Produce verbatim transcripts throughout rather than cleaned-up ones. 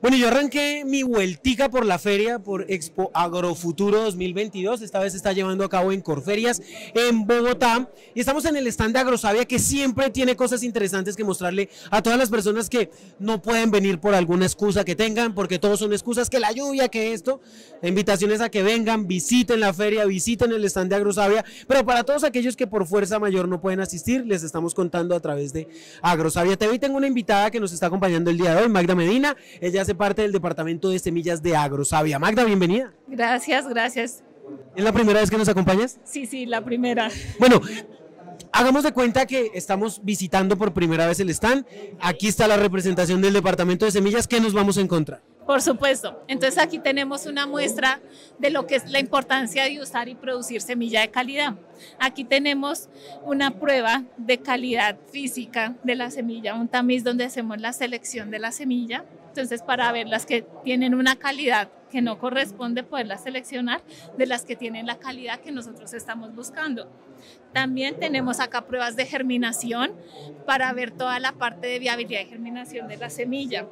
Bueno, yo arranqué mi vueltica por la feria, por Expo Agrofuturo dos mil veintidós, esta vez se está llevando a cabo en Corferias, en Bogotá, y estamos en el stand de Agrosavia, que siempre tiene cosas interesantes que mostrarle a todas las personas que no pueden venir por alguna excusa que tengan, porque todos son excusas, que la lluvia, que esto, invitaciones a que vengan, visiten la feria, visiten el stand de Agrosavia, pero para todos aquellos que por fuerza mayor no pueden asistir, les estamos contando a través de Agrosavia T V, y tengo una invitada que nos está acompañando el día de hoy, Magda Medina. Ella hace parte del departamento de semillas de Agrosavia. Magda, bienvenida. Gracias, gracias. ¿Es la primera vez que nos acompañas? Sí, sí, la primera. Bueno, hagamos de cuenta que estamos visitando por primera vez el stand. Aquí está la representación del departamento de semillas. ¿Qué nos vamos a encontrar? Por supuesto. Entonces aquí tenemos una muestra de lo que es la importancia de usar y producir semilla de calidad. Aquí tenemos una prueba de calidad física de la semilla, un tamiz donde hacemos la selección de la semilla. Entonces, para ver las que tienen una calidad que no corresponde, poderlas seleccionar de las que tienen la calidad que nosotros estamos buscando. También tenemos acá pruebas de germinación para ver toda la parte de viabilidad de germinación de la semilla.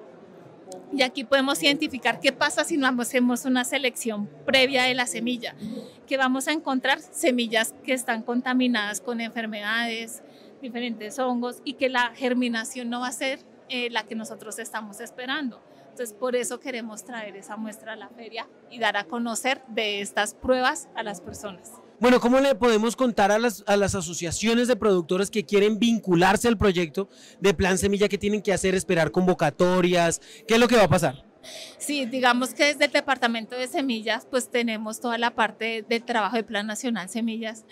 Y aquí podemos identificar qué pasa si no hacemos una selección previa de la semilla, que vamos a encontrar semillas que están contaminadas con enfermedades, diferentes hongos, y que la germinación no va a ser eh, la que nosotros estamos esperando. Entonces, por eso queremos traer esa muestra a la feria y dar a conocer de estas pruebas a las personas. Bueno, ¿cómo le podemos contar a las, a las asociaciones de productores que quieren vincularse al proyecto de Plan Semilla? ¿Qué tienen que hacer? ¿Esperar convocatorias? ¿Qué es lo que va a pasar? Sí, digamos que desde el Departamento de Semillas pues tenemos toda la parte del trabajo de Plan Nacional Semillas,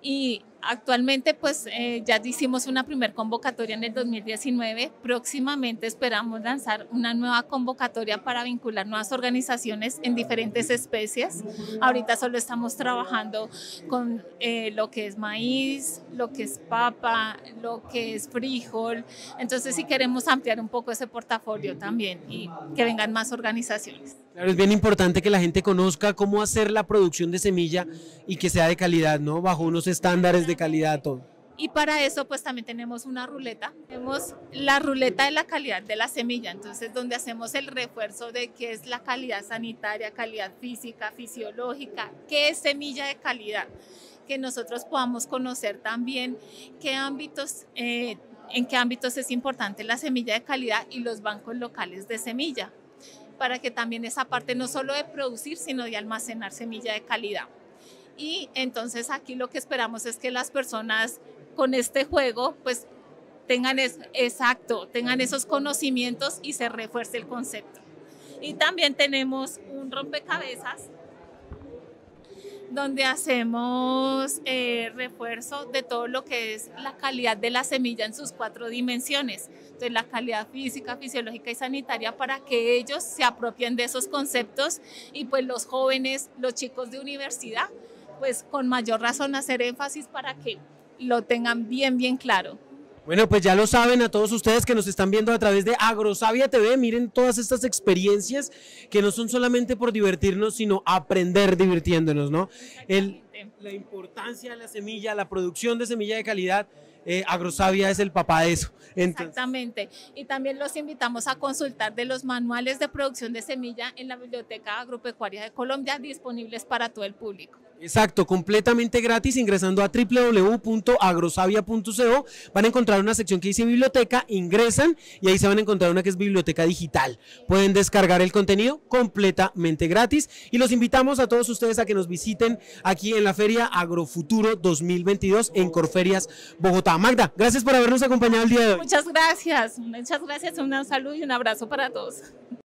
y actualmente pues eh, ya hicimos una primer convocatoria en el dos mil diecinueve, próximamente esperamos lanzar una nueva convocatoria para vincular nuevas organizaciones en diferentes especies. Ahorita solo estamos trabajando con eh, lo que es maíz, lo que es papa, lo que es frijol, entonces sí queremos ampliar un poco ese portafolio también y que vengan más organizaciones. Claro, es bien importante que la gente conozca cómo hacer la producción de semilla y que sea de calidad, ¿no? Bajo unos estándares de calidad, todo. Y para eso pues también tenemos una ruleta, tenemos la ruleta de la calidad de la semilla, entonces donde hacemos el refuerzo de qué es la calidad sanitaria, calidad física, fisiológica, qué es semilla de calidad, que nosotros podamos conocer también qué ámbitos, eh, en qué ámbitos es importante la semilla de calidad y los bancos locales de semilla, para que también esa parte no solo de producir, sino de almacenar semilla de calidad. Y entonces aquí lo que esperamos es que las personas con este juego pues tengan es, exacto, tengan esos conocimientos y se refuerce el concepto. Y también tenemos un rompecabezas donde hacemos eh, refuerzo de todo lo que es la calidad de la semilla en sus cuatro dimensiones. Entonces, la calidad física, fisiológica y sanitaria, para que ellos se apropien de esos conceptos y pues los jóvenes, los chicos de universidad, pues con mayor razón hacer énfasis para que lo tengan bien, bien claro. Bueno, pues ya lo saben a todos ustedes que nos están viendo a través de Agrosavia T V, miren todas estas experiencias que no son solamente por divertirnos, sino aprender divirtiéndonos, ¿no? El, la importancia de la semilla, la producción de semilla de calidad, eh, Agrosavia es el papá de eso. Entonces, exactamente, y también los invitamos a consultar de los manuales de producción de semilla en la Biblioteca Agropecuaria de Colombia, disponibles para todo el público. Exacto, completamente gratis, ingresando a w w w punto agrosavia punto co, van a encontrar una sección que dice biblioteca, ingresan y ahí se van a encontrar una que es biblioteca digital. Pueden descargar el contenido completamente gratis y los invitamos a todos ustedes a que nos visiten aquí en la Feria Agrofuturo dos mil veintidós en Corferias, Bogotá. Magda, gracias por habernos acompañado el día de hoy. Muchas gracias, muchas gracias, un saludo y un abrazo para todos.